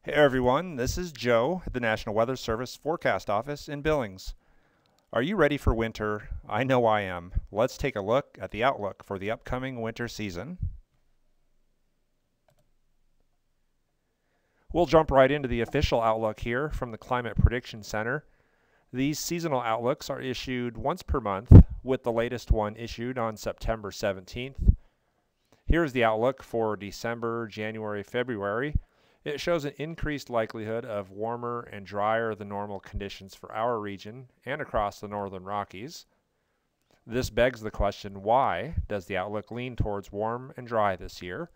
Hey everyone, this is Joe at the National Weather Service Forecast Office in Billings. Are you ready for winter? I know I am. Let's take a look at the outlook for the upcoming winter season. We'll jump right into the official outlook here from the Climate Prediction Center. These seasonal outlooks are issued once per month, with the latest one issued on September 17th. Here's the outlook for December, January, February. It shows an increased likelihood of warmer and drier than normal conditions for our region and across the northern Rockies. This begs the question, why does the outlook lean towards warm and dry this year?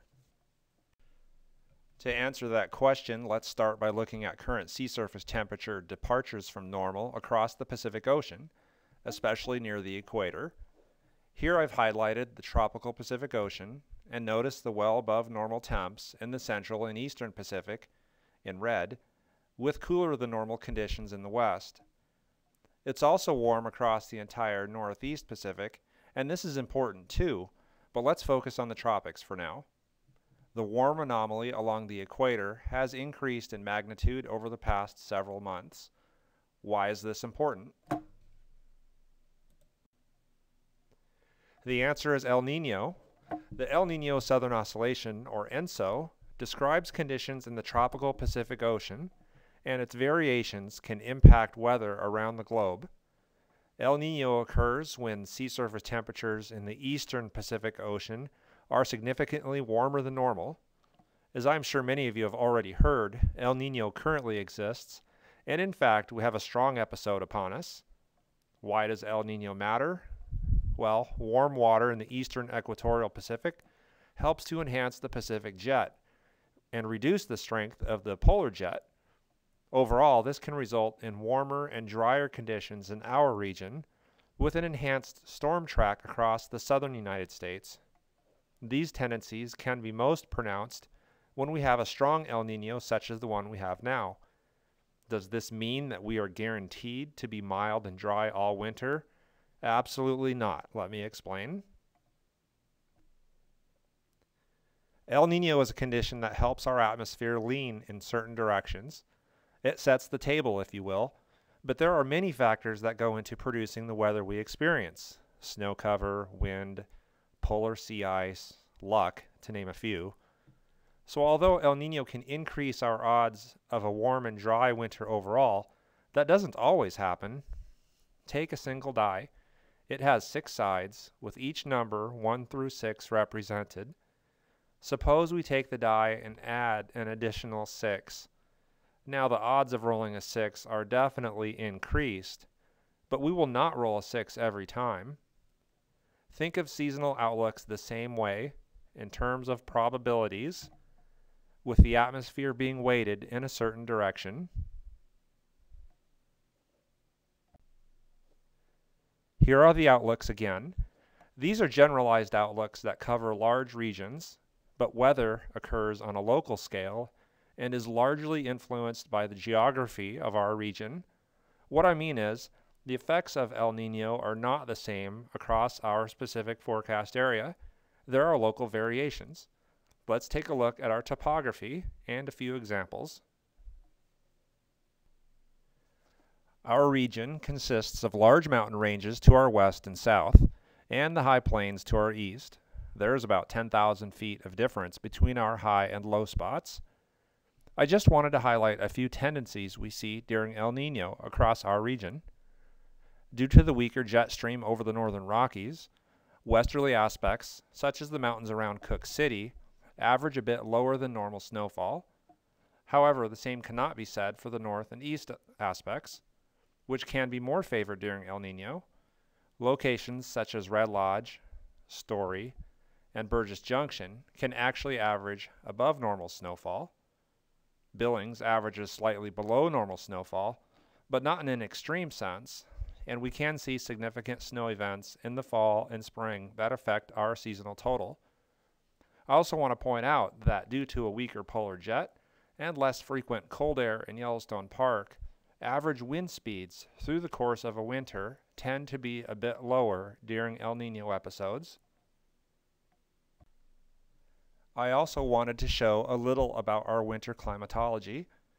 To answer that question, let's start by looking at current sea surface temperature departures from normal across the Pacific Ocean, especially near the equator. Here I've highlighted the tropical Pacific Ocean, and notice the well above normal temps in the central and eastern Pacific in red, with cooler than normal conditions in the west. It's also warm across the entire northeast Pacific, and this is important too, but let's focus on the tropics for now. The warm anomaly along the equator has increased in magnitude over the past several months. Why is this important? The answer is El Nino. The El Nino Southern Oscillation, or ENSO, describes conditions in the tropical Pacific Ocean, and its variations can impact weather around the globe. El Nino occurs when sea surface temperatures in the eastern Pacific Ocean are significantly warmer than normal. As I'm sure many of you have already heard, El Nino currently exists, and in fact, we have a strong episode upon us. Why does El Nino matter? Well, warm water in the eastern equatorial Pacific helps to enhance the Pacific jet and reduce the strength of the polar jet. Overall, this can result in warmer and drier conditions in our region with an enhanced storm track across the southern United States. These tendencies can be most pronounced when we have a strong El Nino such as the one we have now. Does this mean that we are guaranteed to be mild and dry all winter? Absolutely not. Let me explain. El Nino is a condition that helps our atmosphere lean in certain directions. It sets the table, if you will, but there are many factors that go into producing the weather we experience. Snow cover, wind, polar sea ice, luck, to name a few. So although El Nino can increase our odds of a warm and dry winter overall, that doesn't always happen. Take a single die. It has 6 sides, with each number 1 through 6 represented. Suppose we take the die and add an additional 6. Now the odds of rolling a 6 are definitely increased, but we will not roll a 6 every time. Think of seasonal outlooks the same way, in terms of probabilities, with the atmosphere being weighted in a certain direction. Here are the outlooks again. These are generalized outlooks that cover large regions, but weather occurs on a local scale and is largely influenced by the geography of our region. What I mean is, the effects of El Nino are not the same across our specific forecast area. There are local variations. Let's take a look at our topography and a few examples. Our region consists of large mountain ranges to our west and south, and the high plains to our east. There is about 10,000 feet of difference between our high and low spots. I just wanted to highlight a few tendencies we see during El Nino across our region. Due to the weaker jet stream over the northern Rockies, westerly aspects, such as the mountains around Cook City, average a bit lower than normal snowfall. However, the same cannot be said for the north and east aspects, which can be more favored during El Nino. Locations such as Red Lodge, Story, and Burgess Junction can actually average above normal snowfall. Billings averages slightly below normal snowfall, but not in an extreme sense, and we can see significant snow events in the fall and spring that affect our seasonal total. I also want to point out that due to a weaker polar jet and less frequent cold air in Yellowstone Park, average wind speeds through the course of a winter tend to be a bit lower during El Nino episodes. I also wanted to show a little about our winter climatology.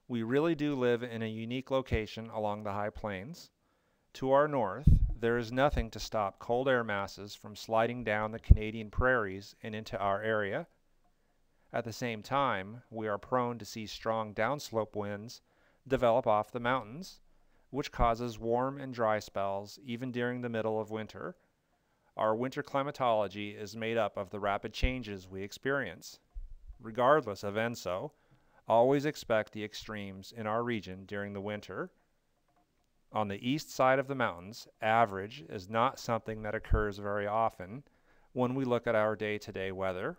We really do live in a unique location along the high plains. To our north, there is nothing to stop cold air masses from sliding down the Canadian prairies and into our area. At the same time, we are prone to see strong downslope winds develop off the mountains, which causes warm and dry spells even during the middle of winter. Our winter climatology is made up of the rapid changes we experience. Regardless of ENSO, always expect the extremes in our region during the winter. On the east side of the mountains, average is not something that occurs very often when we look at our day-to-day weather.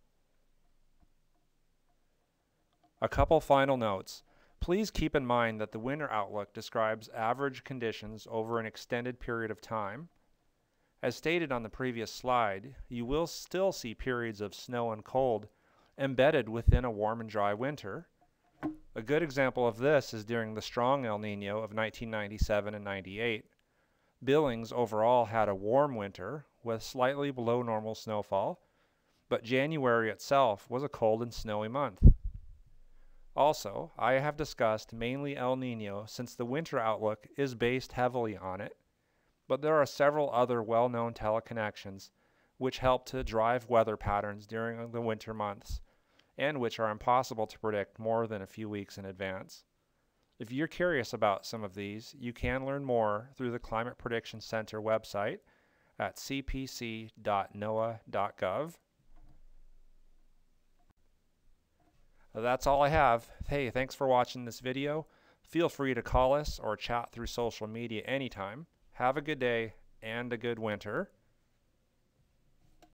A couple final notes. Please keep in mind that the winter outlook describes average conditions over an extended period of time. As stated on the previous slide, you will still see periods of snow and cold embedded within a warm and dry winter. A good example of this is during the strong El Nino of 1997 and 98. Billings overall had a warm winter with slightly below normal snowfall, but January itself was a cold and snowy month. Also, I have discussed mainly El Nino since the winter outlook is based heavily on it, but there are several other well-known teleconnections which help to drive weather patterns during the winter months, and which are impossible to predict more than a few weeks in advance. If you're curious about some of these, you can learn more through the Climate Prediction Center website at cpc.noaa.gov. That's all I have. Hey, thanks for watching this video. Feel free to call us or chat through social media anytime. Have a good day and a good winter.